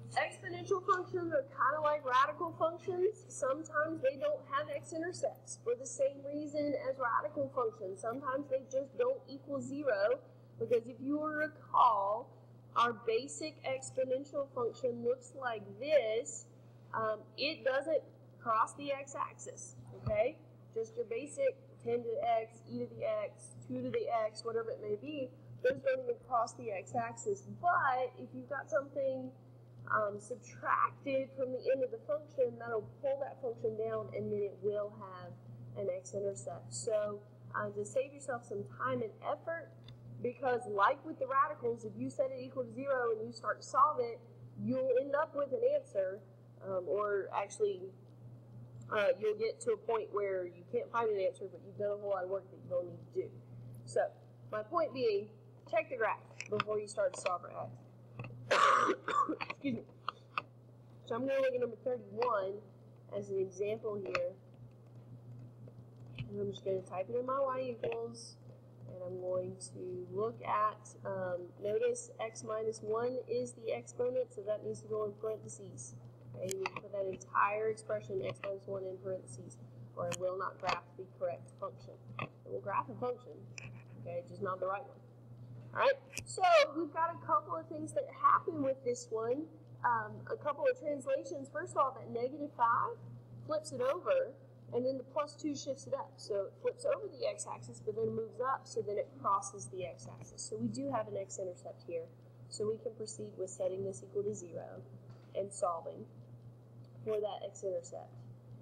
exponential functions are kind of like radical functions. Sometimes they don't have x-intercepts for the same reason as radical functions. Sometimes they just don't equal 0, because if you will recall, our basic exponential function looks like this. It doesn't cross the x-axis, okay? Just your basic 10 to the x, e to the x, 2 to the x, whatever it may be, those don't even cross the x-axis. But if you've got something subtracted from the end of the function, that'll pull that function down, and then it will have an x-intercept. So to save yourself some time and effort, because like with the radicals, if you set it equal to 0 and you start to solve it, you'll end up with an answer, or actually you'll get to a point where you can't find an answer, but you've done a whole lot of work that you don't need to do. So my point being, check the graph before you start to solve for x. Excuse me. So I'm going to look at number 31 as an example here. And I'm just going to type it in my y equals. And I'm going to look at, notice x minus 1 is the exponent, so that needs to go in parentheses. Okay, you need to put that entire expression, x minus 1, in parentheses, or it will not graph the correct function. It will graph a function, okay, just not the right one. Alright, so we've got a couple of things that happen with this one. A couple of translations. First of all, that negative 5 flips it over, and then the plus 2 shifts it up. So it flips over the x-axis, but then moves up, so then it crosses the x-axis. So we do have an x-intercept here. So we can proceed with setting this equal to 0 and solving for that x-intercept.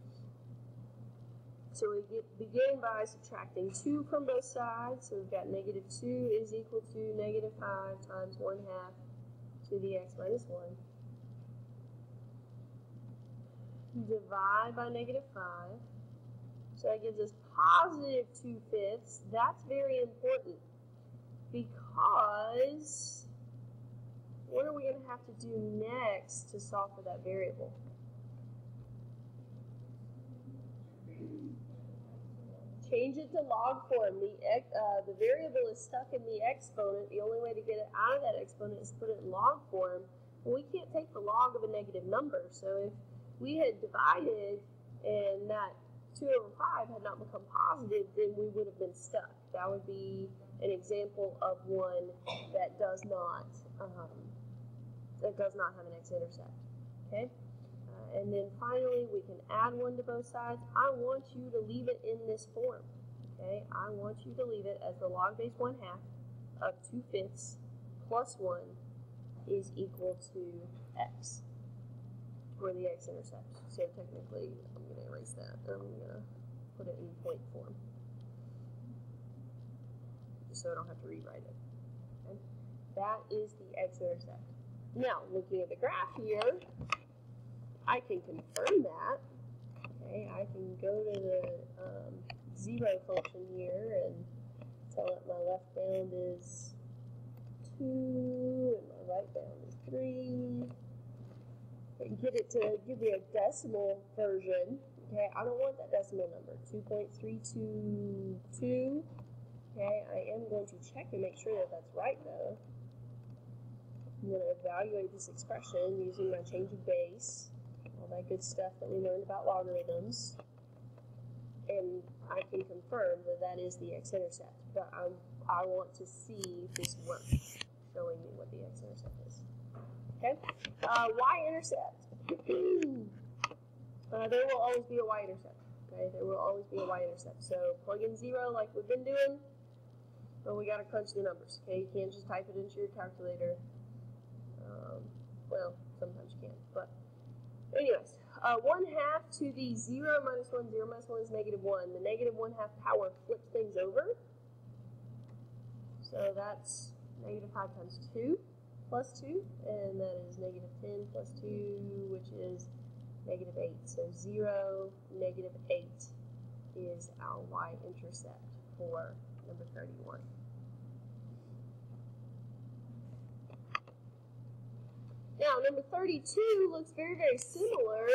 So we begin by subtracting 2 from both sides. So we've got negative 2 is equal to negative 5 times 1/2 to the x minus 1. Divide by negative 5. So that gives us positive 2/5. That's very important, because what are we going to have to do next to solve for that variable? Change it to log form. The variable is stuck in the exponent. The only way to get it out of that exponent is to put it in log form. Well, we can't take the log of a negative number. So if we had divided and that 2/5 had not become positive, then we would have been stuck. That would be an example of one that does not have an x-intercept. Okay. And then finally, we can add 1 to both sides. I want you to leave it in this form. Okay, I want you to leave it as the log base 1/2 of 2/5 plus 1 is equal to x for the x-intercept. So technically, I'm going to erase that. I'm going to put it in point form, so I don't have to rewrite it. Okay? That is the x-intercept. Now, looking at the graph here, I can confirm that. Okay, I can go to the 0 function here and tell it my left bound is 2 and my right bound is 3. And get it to give me a decimal version. Okay, I don't want that decimal number, 2.322. Okay, I am going to check and make sure that that's right though. I'm going to evaluate this expression using my change of base, all that good stuff that we learned about logarithms, and I can confirm that that is the x-intercept. But I want to see if this works, showing me what the x-intercept is. Okay, y-intercept. There will always be a y-intercept. Okay, there will always be a y-intercept. So plug in 0 like we've been doing, but we got to crunch the numbers. Okay, you can't just type it into your calculator. Well, sometimes you can, but anyways, 1/2 to the 0 minus 1, 0 minus 1 is negative 1. The negative 1/2 power flips things over. So that's negative 5 times 2 plus 2, and that is negative 10 plus 2, which is negative 8. So 0, negative 8 is our y-intercept for number 31. Now, number 32 looks very, very similar,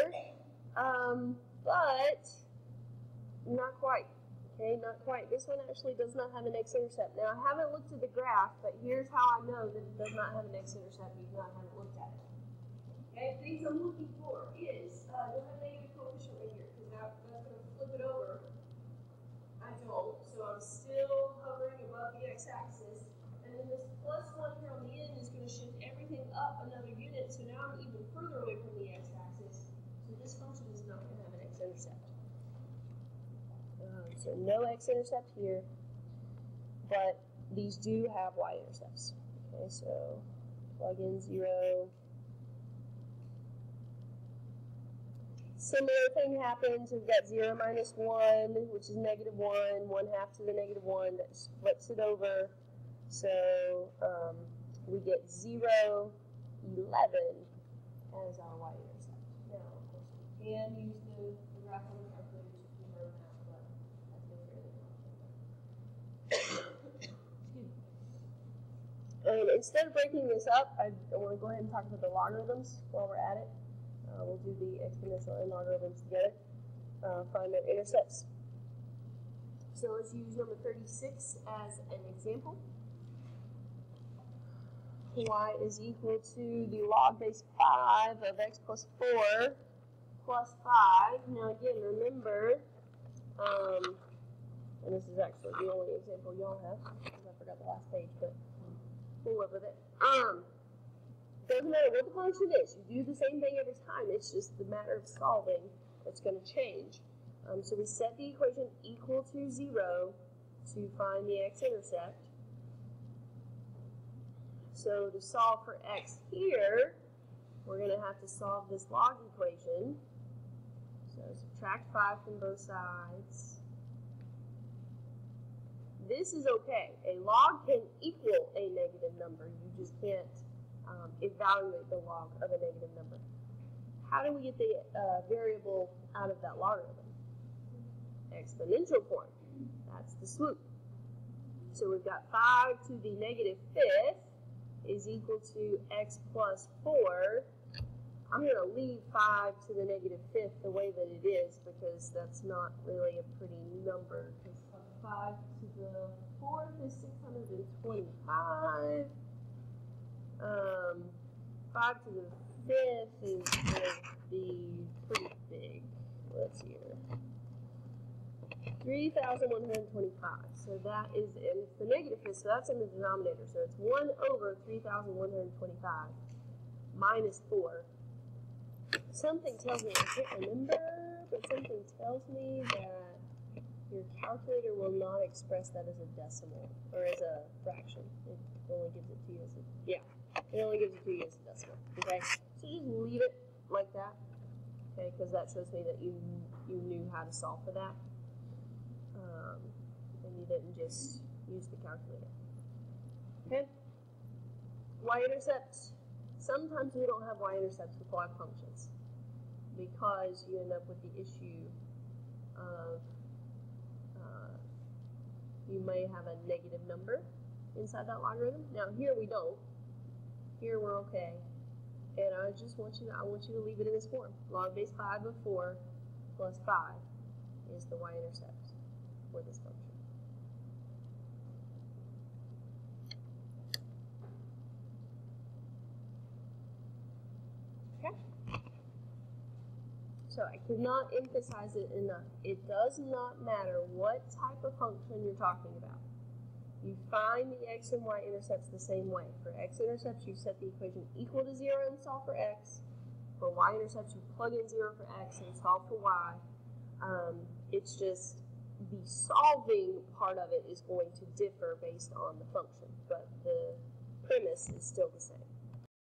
but not quite. Okay, not quite. This one actually does not have an x-intercept. Now, I haven't looked at the graph, but here's how I know that it does not have an x-intercept because I haven't looked at it. Okay, I'm looking for is, do I have a negative coefficient right here? Because that's going to flip it over. I don't, so I'm still hovering above the x-axis. And then this plus 1 here on the end is going to shift everything up another unit, so now I'm even further away from the x-axis. So this function is not going to have an x-intercept. So no x-intercept here, but these do have y-intercepts. Okay, so plug in 0. Similar thing happens. We've got 0 minus 1, which is negative 1, 1/2 to the negative 1, that just flips it over. So we get 0, 11 as our y-intercept. Now, of course, we can use the graph on the calculator to confirm that, but that's been fairly complicated. Instead of breaking this up, I want to go ahead and talk about the logarithms while we're at it. We'll do the exponential and logarithms together. Find their intercepts. So let's use number 36 as an example. Y is equal to the log base 5 of x plus 4 plus 5. Now again, remember, and this is actually the only example y'all have, because I forgot the last page, but we'll live with it. Doesn't matter what the function is. You do the same thing every time. It's just the matter of solving that's going to change. So we set the equation equal to 0 to find the x-intercept. So to solve for x here, we're going to have to solve this log equation. So subtract 5 from both sides. This is okay. A log can equal a negative number. You just can't evaluate the log of a negative number. How do we get the variable out of that logarithm? Exponential form. That's the swoop. So we've got 5 to the negative 5th is equal to x plus 4. I'm going to leave 5 to the negative 5th the way that it is, because that's not really a pretty number. 5 to the 4th is 625. 5 to the 5th is going to be pretty big. Let's see here. 3,125. So that is, and it's the negative 5th, so that's in the denominator. So it's 1 over 3,125 minus 4. Something tells me, I can't remember, but something tells me that your calculator will not express that as a decimal, or as a fraction. It only gives it to you as a, it only gives it to you as a decimal, okay? So just leave it like that, okay, because that shows me that you knew how to solve for that, and you didn't just use the calculator, okay? Y-intercepts. Sometimes we don't have y-intercepts with log functions, because you end up with the issue of you may have a negative number inside that logarithm. Now here we don't. Here we're okay. And I want you to leave it in this form. Log base 5 of 4 plus 5 is the y-intercept for this function. Okay? So I cannot emphasize it enough. It does not matter what type of function you're talking about. You find the x and y intercepts the same way. For x-intercepts, you set the equation equal to 0 and solve for x. For y-intercepts, you plug in 0 for x and solve for y. It's just the solving part of it is going to differ based on the function, but the premise is still the same.